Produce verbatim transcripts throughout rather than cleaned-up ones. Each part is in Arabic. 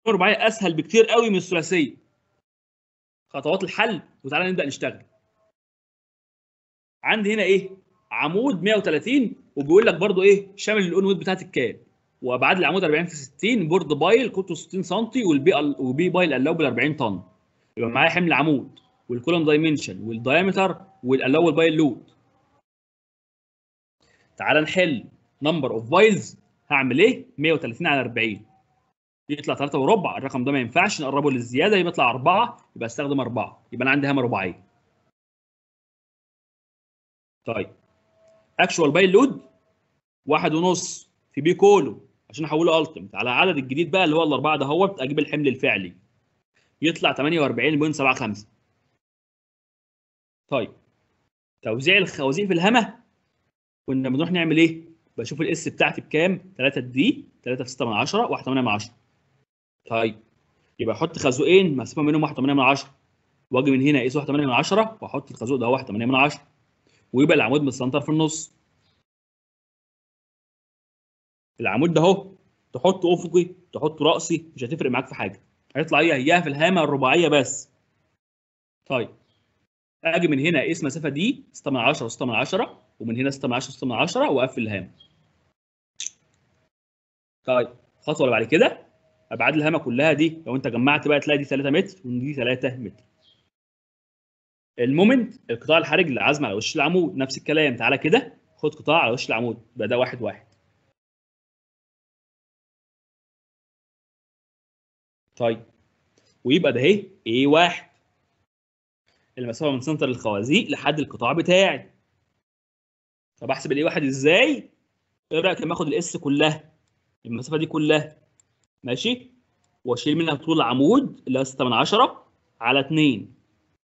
الرباعيه اسهل بكتير قوي من الثلاثيه. خطوات الحل وتعالى نبدا نشتغل. عندي هنا ايه؟ عمود مية وتلاتين وبيقول لك برضو ايه؟ شامل الاون ويت بتاعت الكاب، وابعاد العمود أربعين في ستين، بورد بايل قطره ستين سم، والبي وبي بايل الاوبل أربعين طن. يبقى معايا حمل عمود والكولوم دايمنشن والدايمتر والالاول بايل لود. تعالى نحل نمبر اوف بايلز. هعمل ايه؟ مية وتلاتين على أربعين يطلع تلاتة وربع. الرقم ده ما ينفعش نقربه للزياده، يبقى يطلع أربعة، يبقى استخدم أربعة. يبقى انا عندي هامه رباعيه. طيب اكشوال بايل لود واحد ونص في بي كولو عشان احوله التيمت على العدد الجديد بقى اللي هو الاربعه ده، هو اجيب الحمل الفعلي يطلع تمانية وأربعين فاصلة سبعة خمسة. طيب توزيع الخوازيق في الهامه كنا بنروح نعمل ايه؟ بشوف الاس بتاعتي بكام؟ تلاتة دي، تلاتة في ستة من عشرة، واحد فاصلة تمانية من عشرة. طيب يبقى احط خازوقين مسافه بينهم واحد فاصلة تمانية من عشرة، واجي من هنا اقيس واحد فاصلة تمانية من عشرة واحط الخازوق ده واحد فاصلة تمانية من عشرة، ويبقى العمود متسنتر في النص. العمود ده اهو تحطه افقي تحطه راسي مش هتفرق معاك في حاجه، هيطلع هي هيها في الهامه الرباعيه بس. طيب اجي من هنا اقيس مسافه دي ستة من عشرة و6 من عشرة، ومن هنا ستة من عشرة و6 من عشرة، واقفل الهامه. طيب الخطوه اللي بعد كده ابعاد الهامه كلها دي لو انت جمعت بقى تلاقي دي تلاتة متر ودي تلاتة متر. المومنت القطاع الحرج للعزم على وش العمود نفس الكلام. تعالى كده خد قطاع على وش العمود يبقى ده واحد واحد. طيب ويبقى ده اهي ايه واحد المسافه من سنتر الخوازيق لحد القطاع بتاعي. طب احسب الايه واحد ازاي؟ ايه رايك لما اخد الاس كلها المسافه دي كلها ماشي، واشيل منها طول العمود اللي هو ستة من عشرة على اتنين.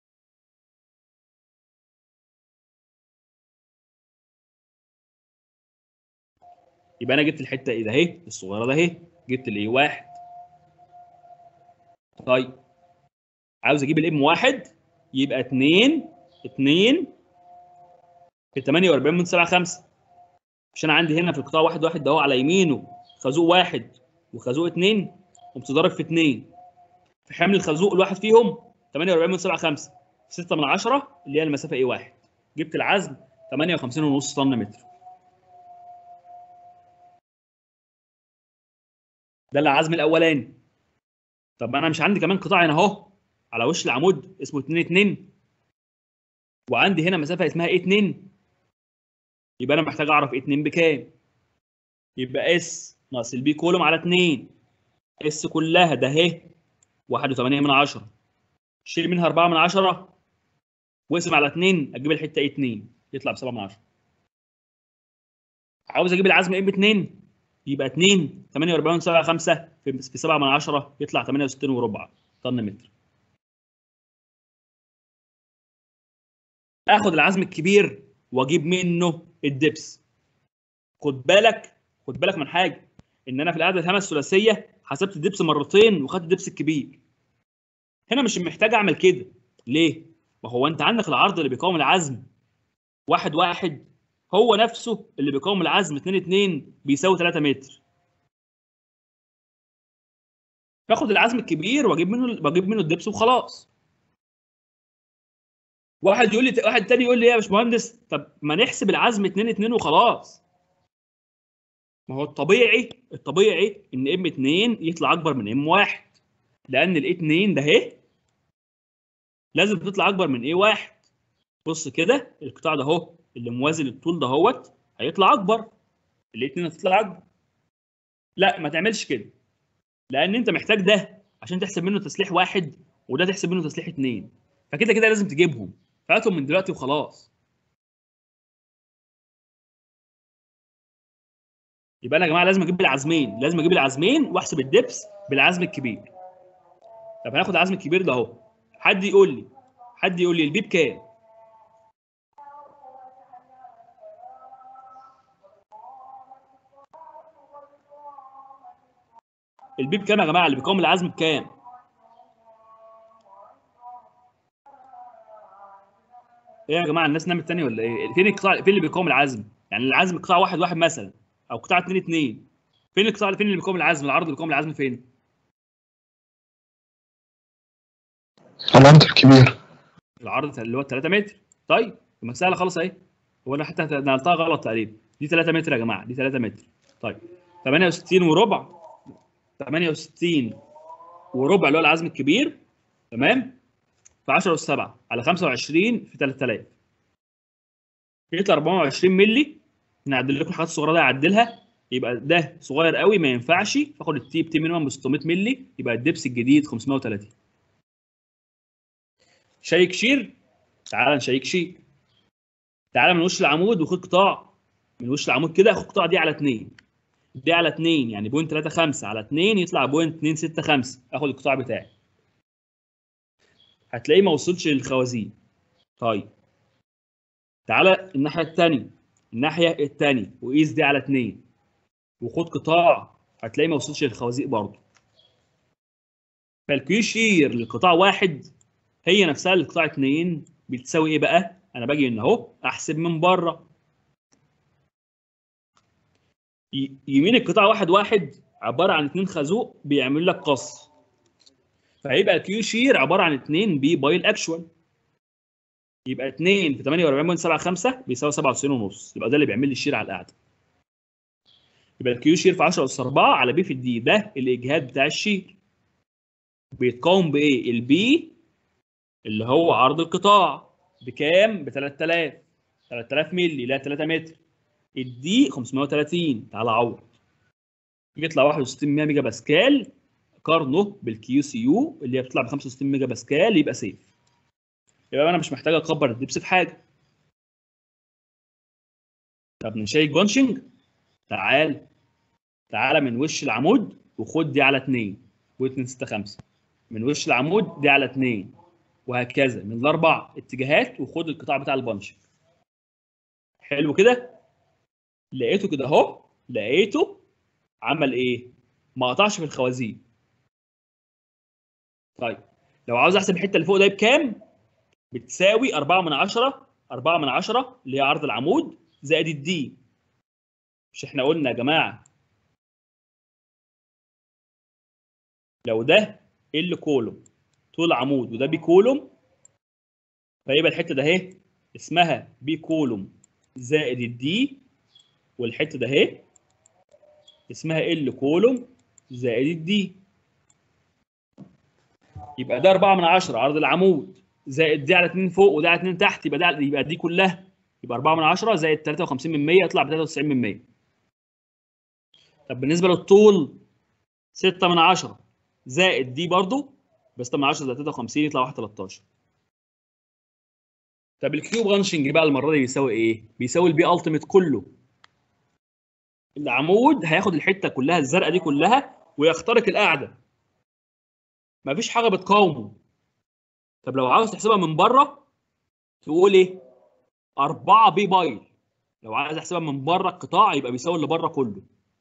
يبقى انا جبت الحته ايه ده اهي الصغيره ده اهي، جبت الايه واحد. طيب عاوز اجيب الام واحد يبقى اتنين اتنين في تمانية وأربعين من سبعة خمسة. مش انا عندي هنا في القطاع واحد واحد ده هو على يمينه خازوق واحد وخازوق اتنين ومتضرب في اتنين، في حمل الخازوق الواحد فيهم تمانية وأربعين من سبعة خمسة في ستة من عشرة اللي هي المسافه ايه واحد. جبت العزم تمانية وخمسين ونص طن متر. ده العزم الاولاني. طب انا مش عندي كمان قطاع هنا اهو على وش العمود اسمه اتنين اتنين، وعندي هنا مسافه اسمها ايه اتنين، يبقى انا محتاج اعرف ايه اتنين بكام. يبقى اس ناقص البي كولوم على اتنين، اس كلها ده اهي واحد فاصلة تمانية من عشرة، شيل منها أربعة من عشرة واقسم على اتنين اجيب الحته ايه اتنين يطلع ب سبعة من عشرة. عاوز اجيب العزم ام اتنين يبقى اتنين تمانية وأربعين سبعة خمسة في سبعة من عشرة يطلع تمانية وستين وربع طن متر. اخد العزم الكبير واجيب منه الدبس. خد بالك خد بالك من حاجه، ان انا في القاعده الهامه الثلاثيه حسبت الدبس مرتين وخدت الدبس الكبير. هنا مش محتاج اعمل كده. ليه؟ ما هو انت عندك العرض اللي بيقاوم العزم واحد واحد هو نفسه اللي بيقاوم العزم اتنين اتنين بيساوي تلاتة متر. باخد العزم الكبير واجيب منه واجيب منه الدبس وخلاص. واحد يقول لي واحد تاني يقول لي ايه يا باشمهندس، طب ما نحسب العزم اتنين اتنين وخلاص. ما هو الطبيعي الطبيعي ان ام اتنين يطلع اكبر من ام واحد، لان الاي اتنين ده اهي لازم تطلع اكبر من ايه واحد. بص كده القطاع ده اهو اللي موازي للطول ده اهوت هيطلع اكبر، الاي اتنين هتطلع اكبر. لا ما تعملش كده، لان انت محتاج ده عشان تحسب منه تسليح واحد وده تحسب منه تسليح اتنين، فكده كده لازم تجيبهم، فهاتهم من دلوقتي وخلاص. يبقى انا يا جماعه لازم اجيب العزمين لازم اجيب العزمين واحسب الدبس بالعزم الكبير. طب هناخد العزم الكبير ده اهو، حد يقول لي حد يقول لي البي بكام؟ البي بكام يا جماعه؟ اللي بيقاوم العزم بكام؟ ايه يا جماعه الناس نامت تاني ولا ايه؟ فين القطاع فين اللي بيقاوم العزم؟ يعني العزم قطاع واحد واحد مثلا او قطاع اتنين اتنين، فين القطاع فين اللي بيقاوم العزم؟ العرض اللي بيقاوم العزم فين؟ العرض الكبير. العرض اللي هو ثلاثة متر. طيب ما سهله خالص اهي. هو انا حتى نقلتها غلط تقريبا. دي ثلاثة متر يا جماعه، دي ثلاثة متر. طيب ثمانية وستين وربع، ثمانية وستين وربع اللي هو العزم الكبير، تمام؟ في عشرة أس سبعة على خمسة وعشرين في ثلاثة آلاف يطلع أربعة وعشرين مللي. نعدل لكم الحاجات الصغيره دي، اعدلها. يبقى ده صغير قوي ما ينفعش، فاخد التي بتي مينيمم ب ستمية مللي، يبقى الدبس الجديد خمسمية وتلاتين. شيك شير، تعال نشيك شير. تعال من وش العمود وخد قطاع من وش العمود كده، خد قطاع دي على اتنين، دي على اتنين، يعني بوينت تلاتة خمسة على اتنين يطلع بوينت اتنين ستة خمسة. اخد القطاع بتاعي، هتلاقيه ما وصلش للخوازيق. طيب تعالى الناحيه الثانيه، الناحيه الثانيه وقيس دي على اتنين وخد قطاع، هتلاقيه ما وصلش للخوازيق برضه. فالكيو شير لقطاع واحد هي نفسها لقطاع اتنين بتساوي ايه بقى؟ انا باجي هنا اهو احسب من بره. يمين القطاع واحد واحد عباره عن اتنين خازوق بيعمل لك قص، فهيبقى الكيو شير عباره عن اتنين بي باي الاكشوال. يبقى اتنين في تمنية وأربعين فاصلة سبعة خمسة بيساوي سبعة وتسعين ونص، يبقى ده اللي بيعمل لي الشير على القاعده. يبقى الكيو شير في عشرة اس أربعة على بي في الدي، ده الاجهاد بتاع الشير. بيتقاوم بايه؟ البي اللي هو عرض القطاع بكام؟ ب تلاتة آلاف، تلاتة آلاف مللي لا تلاتة متر. الدي خمسمية وتلاتين، تعالى عوض يطلع واحد وستين ميجا باسكال، قارنه بالكيو سي يو اللي هي بتطلع ب خمسة وستين ميجا باسكال، يبقى سيف. يبقى انا مش محتاج اكبر الدبس في حاجه. طب نشيك بانشنج. تعال تعال من وش العمود وخد دي على اتنين واتنين ستة خمسة، من وش العمود دي على اتنين، وهكذا من الاربع اتجاهات، وخد القطاع بتاع البانشنج. حلو كده؟ لقيته كده اهو، لقيته عمل ايه؟ ما قطعش في الخوازيق. طيب لو عاوز احسب الحته اللي فوق ده بكام؟ بتساوي أربعة من عشرة، أربعة من عشرة اللي هي عرض العمود زائد الدي. مش احنا قلنا يا جماعه لو ده ال كولوم طول عمود وده بي كولوم، فيبقى الحته ده اهي اسمها بي كولوم زائد الدي، والحته ده اهي اسمها ال كولوم زائد الدي. يبقى ده أربعة من عشرة عرض العمود زائد دي على اتنين فوق ودي على اتنين تحت، يبقى ده يبقى دي كلها، يبقى أربعة من عشرة زائد تلاتة وخمسين من مية يطلع ب تلاتة وتسعين من مية. طب بالنسبه للطول ستة من عشرة زائد دي برضو ب ستة من عشرة زائد تلاتة وخمسين يطلع واحد تلتاشر. طب الكيو بانشنج بقى المره دي بيساوي ايه؟ بيساوي البي التيميت كله. العمود هياخد الحته كلها الزرقاء دي كلها ويخترق القاعده، مفيش حاجه بتقاومه. طب لو عاوز تحسبها من بره تقول ايه؟ أربعة بي باي. لو عايز احسبها من بره القطاع يبقى بيساوي اللي بره كله.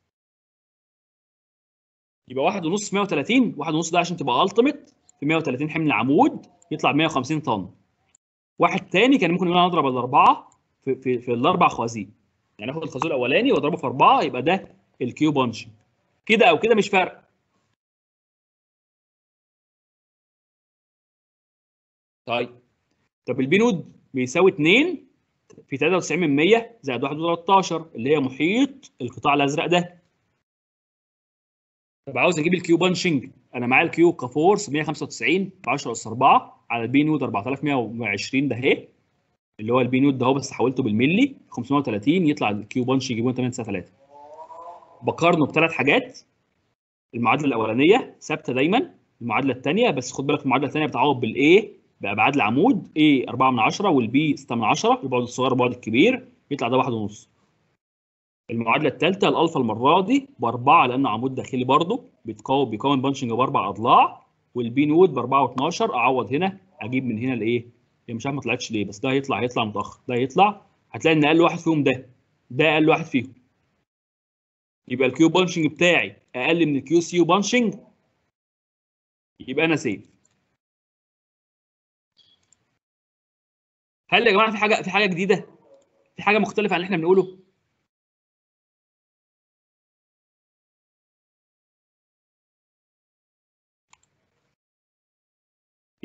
يبقى واحد ونص مية وتلاتين، واحد ونص ده عشان تبقى التيميت في مية وتلاتين حمل العمود يطلع مية وخمسين طن. واحد تاني كان ممكن يقول انا اضرب الاربعه في في, في الاربع خوازيق، يعني اخد الخازوق الاولاني واضربه في اربعه يبقى ده الكيو بانش. كده او كده مش فارقه. طيب طب البي نود بيساوي اتنين في تلاتة وتسعين من مية زائد واحد وتلتاشر اللي هي محيط القطاع الازرق ده. طب عاوز اجيب الكيو بانشنج، انا معايا الكيو كفورس مية وخمسة وتسعين في عشرة اس أربعة على البي نود أربعة آلاف ومية وعشرين ده اهي، اللي هو البي نود ده اهو بس حولته بالملي خمسمية وتلاتين يطلع الكيو بانشنج بوينت تمنية تسعة تلاتة. بقارنه بثلاث حاجات. المعادله الاولانيه ثابته دايما، المعادله الثانيه بس خد بالك المعادله الثانيه بتعوض بالايه بابعاد العمود A أربعة من عشرة والبي ستة من عشرة، البعد الصغير والبعد الكبير يطلع ده واحد ونص. المعادله الثالثه الالفا المره دي باربعه لانه عمود داخلي برضه بيتقاوم بيكون بانشنج باربع اضلاع، والبي نود ب أربعة واتناشر. اعوض هنا اجيب من هنا الايه؟ هي مش عارف ما طلعتش ليه، بس ده هيطلع هيطلع متاخر، ده هيطلع هتلاقي ان اقل واحد فيهم ده، ده اقل واحد فيهم. يبقى الكيو بانشنج بتاعي اقل من الكيو سي يو بانشنج، يبقى انا سيف. هل يا جماعه في حاجه في حاجه جديده؟ في حاجه مختلفه عن اللي احنا بنقوله؟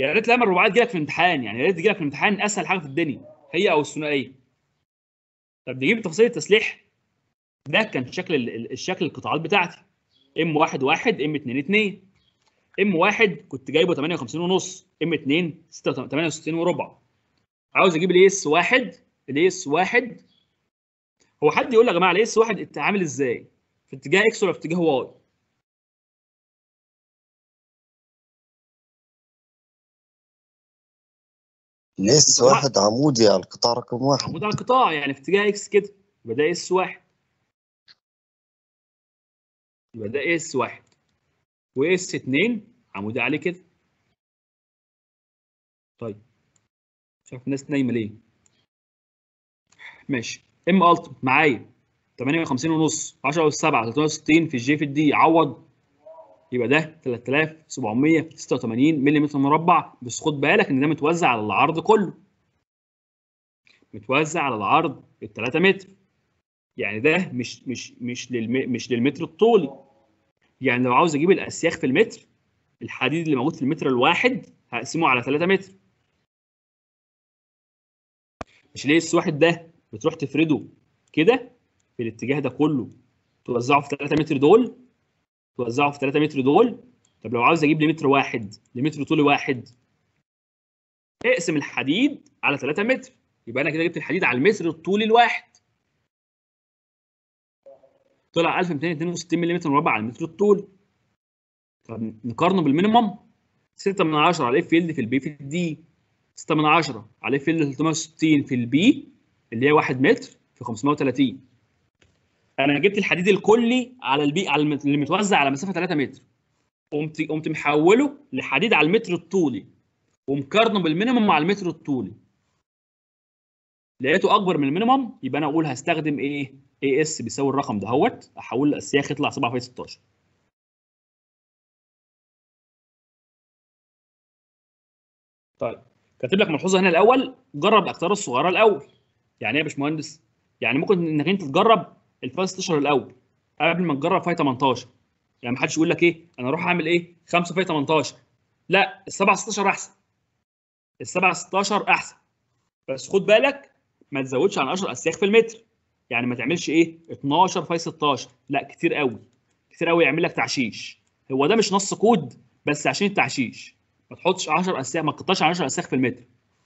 يا ريت لما الرباعيه تجيلك في الامتحان، يعني يا ريت تجيلك في الامتحان اسهل حاجه في الدنيا هي او الثنائيه. طب نجيب تفاصيل التسليح. ده كان شكل ال- الشكل القطاعات بتاعتي ام واحد واحد ام اتنين اتنين. ام واحد كنت جايبه تمانية وخمسين ونص، ام اتنين تمانية وستين وربع. عاوز اجيب الاي اس واحد. الاي اس واحد هو حد يقول لي يا جماعه الاي اس واحد عامل ازاي؟ في اتجاه اكس ولا في اتجاه واي؟ الاس واحد عمودي على القطاع رقم واحد. عمود على القطاع، يعني في اتجاه اكس كده، يبقى ده اس واحد. يبقى ده اس واحد. واس اتنين عمودي عليه كده. طيب مش عارف الناس نايمه ليه. ماشي. ام الت معايا تمانية وخمسين ونص، عشرة اس سبعة تلتمية وستين في الجي في الدي عوض. يبقى ده تلاتة آلاف وسبعمية وستة وتمانين ملم مربع، بس خد بالك ان ده متوزع على العرض كله. متوزع على العرض ال تلاتة متر. يعني ده مش مش مش للم مش للمتر الطولي. يعني لو عاوز اجيب الاسياخ في المتر، الحديد اللي موجود في المتر الواحد هقسمه على تلاتة متر. مش ليه اس واحد ده بتروح تفرده كده في الاتجاه ده كله، توزعه في تلاتة متر دول، توزعه في تلاتة متر دول. طب لو عاوز اجيب لمتر واحد، لمتر طولي واحد، اقسم الحديد على تلاتة متر. يبقى انا كده جبت الحديد على المتر الطولي الواحد. طلع ألف ومتين واتنين وستين ملم مربع على المتر الطولي. طب نقارنه بالمينيمم. ستة من عشرة على اف يلد في البي في الدي. ستة من عشرة على اف يلد تلتمية وستين في البي اللي هي واحد متر في خمسمية وتلاتين. انا جبت الحديد الكلي على البي على الم- اللي متوزع على مسافه تلاتة متر. قمت قمت محوله لحديد على المتر الطولي ومقارنه بالمينيمم على المتر الطولي. لقيته اكبر من المينيمم، يبقى انا اقول هستخدم ايه؟ اي اس بيساوي الرقم دهوت، احول الاسياخ يطلع سبعة في ستاشر. طيب كاتب لك ملحوظه هنا الاول، جرب الاقطار الصغيره الاول. يعني ايه يا باشمهندس؟ يعني ممكن انك انت تجرب الفاي ستاشر الاول قبل ما تجرب فاي تمنتاشر. يعني ما حدش يقول لك ايه انا اروح اعمل ايه خمسة فاي تمنتاشر. لا، ال سبعة ستاشر احسن. ال سبعة ستاشر احسن. بس خد بالك ما تزودش عن عشرة اسياخ في المتر. يعني ما تعملش ايه اتناشر فاي ستاشر، لا كتير قوي. كتير قوي يعمل لك تعشيش. هو ده مش نص كود بس عشان التعشيش. ما تحطش عشرة اسياخ، ما تقطعش عن عشرة اسياخ في المتر.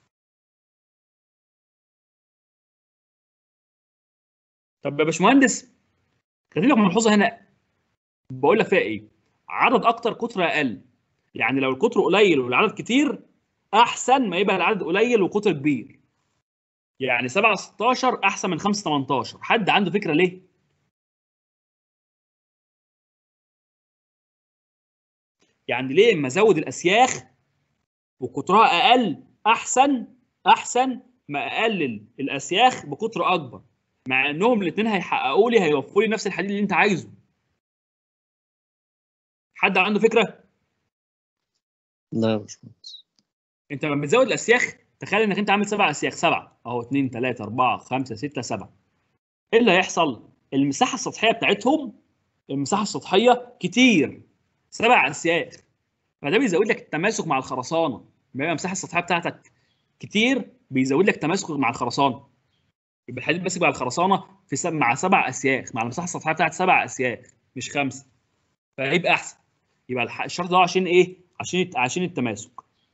طب يا باشمهندس كاتب لك ملحوظه هنا، بقول لك فيها ايه؟ عدد اكتر قطر اقل. يعني لو القطر قليل والعدد كتير، احسن ما يبقى العدد قليل وقطر كبير. يعني سبعة ستاشر احسن من خمسة تمنتاشر. حد عنده فكره ليه؟ يعني ليه اما ازود الاسياخ وقطرها اقل احسن، احسن ما اقلل الاسياخ بقطر اكبر، مع انهم الاثنين هيحققوا لي هيوفروا لي نفس الحديد اللي انت عايزه. حد عنده فكره؟ لا يا باشمهندس. انت لما بتزود الاسياخ تخيل انك انت عامل سبع اسياخ، سبعه اهو، اتنين تلاتة اربعة خمسة ستة سبعة. ايه اللي هيحصل؟ المساحه السطحيه بتاعتهم، المساحه السطحيه كتير، سبع اسياخ. فده بيزود لك التماسك مع الخرسانه. لما يبقى المساحه السطحيه بتاعتك كتير بيزود لك تماسك مع الخرسانه. يبقى الحديد ماسك مع الخرسانه في سب... مع سبع اسياخ، مع المساحه السطحيه بتاعت سبع اسياخ مش خمسه. فهيبقى احسن. يبقى الح- الشرط ده عشان ايه؟ عشان الت- عشان التماسك.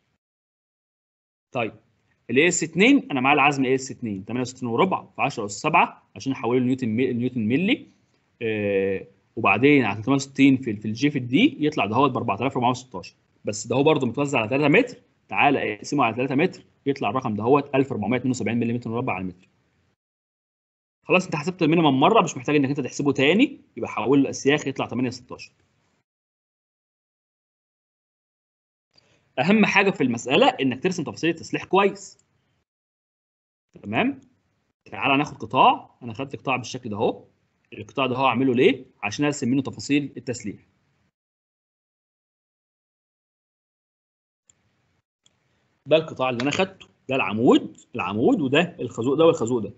طيب الاي اس اتنين انا معايا العزم الاي اس اتنين تمانية وستين وربع في عشرة اس سبعة عشان احوله لنيوتن مي... نيوتن ملي. آه وبعدين على تلتمية وستين في في الجي في الدي يطلع ده هو ب اربعة آلاف واربعمية وستاشر. بس ده هو برضه متوزع على تلاتة متر. تعالى اقسمه على تلاتة متر يطلع الرقم ده هو ألف واربعمية واتنين وسبعين ملم مربع على المتر. خلاص انت حسبت المينيمم مره، مش محتاج انك انت تحسبه تاني. يبقى حول الاسياخ يطلع تمانية ستاشر. اهم حاجه في المساله انك ترسم تفاصيل التسليح كويس. تمام. تعالى ناخد قطاع. انا خدت قطاع بالشكل ده اهو. القطاع ده هو اعمله ليه؟ عشان ارسم منه تفاصيل التسليح. ده القطاع اللي انا خدته، ده العمود، العمود وده الخازوق ده والخازوق ده.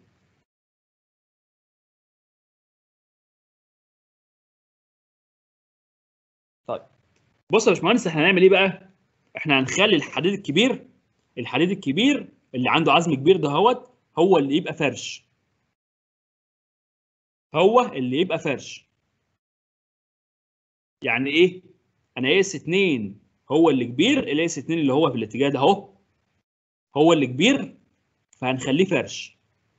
طيب بص يا باشمهندس احنا هنعمل ايه بقى؟ احنا هنخلي الحديد الكبير الحديد الكبير اللي عنده عزم كبير ده هوت هو اللي يبقى فرش. هو اللي يبقى فرش. يعني ايه؟ انا اس اتنين هو اللي كبير، الاس اتنين اللي هو في الاتجاه ده اهو هو اللي كبير، فهنخليه فرش.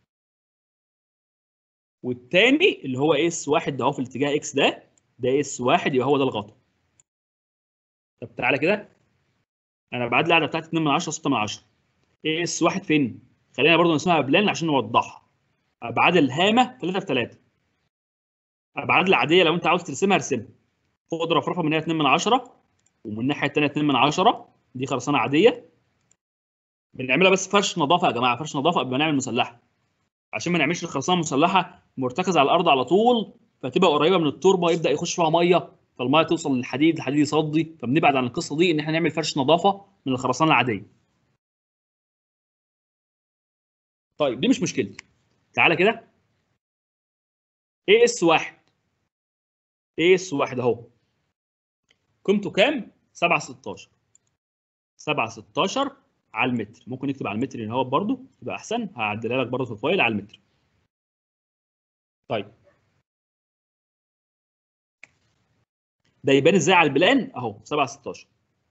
والتاني اللي هو اس واحد ده اهو في الاتجاه اكس ده ده اس واحد، يبقى هو ده الغطا. طب تعالى كده، انا بعد القاعده بتاعتي اتنين من عشرة ستة من عشرة. اس واحد فين؟ خلينا برضو نسميها بلان عشان نوضحها. ابعاد الهامه ثلاثة في ثلاثة. ابعاد العاديه لو انت عاوز ترسمها ارسمها. خد رفرفه من هنا اتنين من عشرة، ومن الناحيه الثانيه اتنين من عشرة. دي خرسانه عاديه بنعملها بس فرش نظافه يا جماعه، فرش نظافه قبل ما نعمل مسلحه، عشان ما نعملش الخرسانه مسلحه مرتكزه على الارض على طول، فتبقى قريبه من التربه يبدا يخش فيها ميه، فالميه توصل للحديد، الحديد يصدي، فبنبعد عن القصه دي ان احنا نعمل فرش نظافه من الخرسانه العاديه. طيب دي مش مشكلتي. تعالى كده، اي اس واحد اي اس واحد اهو قيمته كام؟ سبعة ستاشر. سبعة ستاشر على المتر. ممكن نكتب على المتر هنا اهو برضه تبقى احسن، هعدلها لك برضه في الفايل على المتر. طيب ده يبان ازاي على البلان اهو سبعة ستاشر.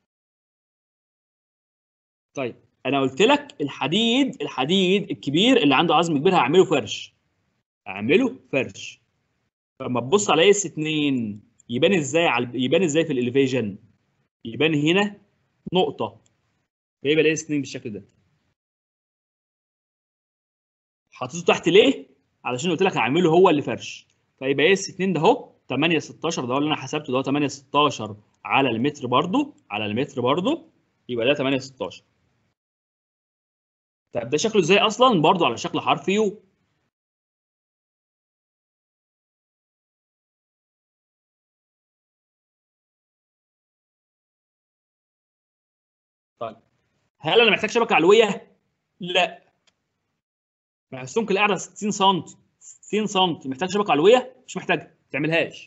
طيب انا قلت لك الحديد الحديد الكبير اللي عنده عزم كبير هعمله فرش. اعمله فرش. فلما تبص على اس اتنين يبان ازاي على يبان ازاي في الاليفيجن؟ يبان هنا نقطه، فيبقى الاس اتنين بالشكل ده. حطيته تحت ليه؟ علشان قلت لك هعمله هو اللي فرش. فيبقى اس اتنين ده اهو تمانية ستاشر، ده اللي انا حسبته ده تمانية ستاشر على المتر برضو على المتر برضو، يبقى ده تمانية ستاشر. طب ده شكله ازاي اصلا؟ برضو على شكل حرف يو. طيب هل انا محتاج شبكه علويه؟ لا. مع السمك القاعده ستين سم، ستين سم محتاج شبكه علويه؟ مش محتاج، ما تعملهاش.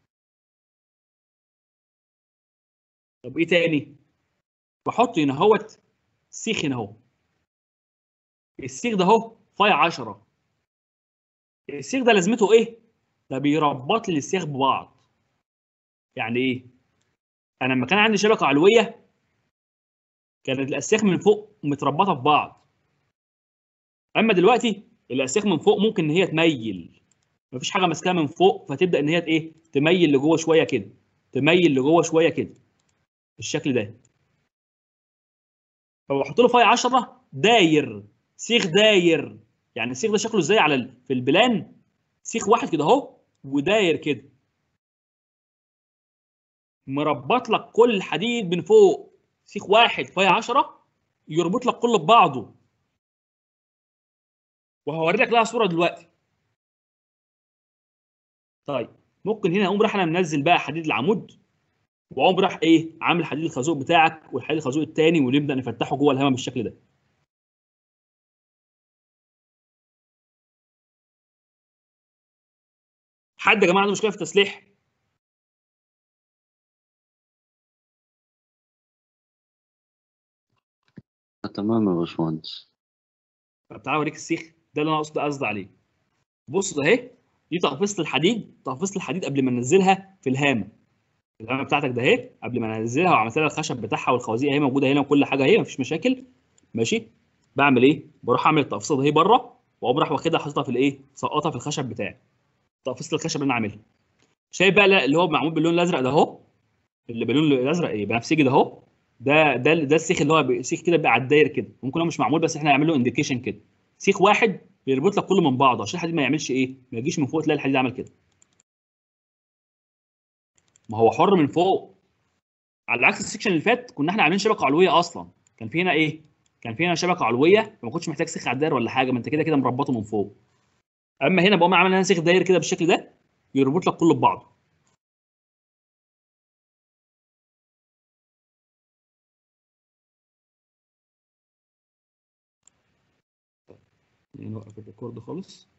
طب ايه تاني؟ بحط هنا اهوت سيخ هنا اهو. السيخ ده اهو فاي عشرة. السيخ ده لازمته ايه؟ ده بيربط لي السيخ ببعض. يعني ايه؟ انا لما كان عندي شبكه علويه كانت الاسياخ من فوق متربطه في بعض. اما دلوقتي الاسياخ من فوق ممكن ان هي تميل، مفيش حاجه ماسكاها من فوق، فتبدا ان هي ايه؟ تميل لجوه شويه كده، تميل لجوه شويه كده بالشكل ده. فبحط له فاي عشرة داير، سيخ داير. يعني السيخ ده شكله ازاي على ال... في البلان؟ سيخ واحد كده اهو وداير كده، مربط لك كل الحديد من فوق. سيخ واحد فاي عشرة يربط لك كله ببعضه، وهوري لك لها صوره دلوقتي. طيب ممكن هنا اقوم راح انا منزل بقى حديد العمود، واقوم راح ايه عامل حديد الخازوق بتاعك والحديد الخازوق الثاني، ونبدا نفتحه جوه الهواء بالشكل ده. حد يا جماعه عنده مشكله في التسليح؟ تمام يا باشمهندس. طب تعالى اوريك السيخ ده اللي انا قصدي قصدي عليه. بص ده اهي، دي تقفيصه الحديد، تقفيصه الحديد قبل ما ننزلها في الهامه. الهامه بتاعتك ده اهي قبل ما انزلها وعملت لها الخشب بتاعها والخوازيق اهي موجوده هنا وكل حاجه اهي مفيش مشاكل. ماشي. بعمل ايه؟ بروح اعمل التقفيصه دي بره، واقوم راح واخدها حاططها في الايه؟ سقطها في الخشب بتاعي. تقفيصه الخشب اللي انا عاملها. شايف بقى اللي هو معمول باللون الازرق ده اهو، اللي باللون الازرق ايه بنفسجي ده اهو، ده ده ده السيخ اللي هو سيخ كده بقى على الداير كده، ممكن هو مش معمول بس احنا هنعمل له انديكيشن كده. سيخ واحد بيربط لك كله من بعضه عشان الحديد ما يعملش ايه؟ ما يجيش من فوق تلاقي الحديد عمل كده. ما هو حر من فوق. على عكس السكشن اللي فات كنا احنا عاملين شبكه علويه اصلا، كان في هنا ايه؟ كان في هنا شبكه علويه فما كنتش محتاج سيخ على الداير ولا حاجه، ما انت كده كده مربطه من فوق. اما هنا بقوم عامل انا سيخ داير كده بالشكل ده يربط لك كله ببعضه. يعني نوقف الريكورد خالص.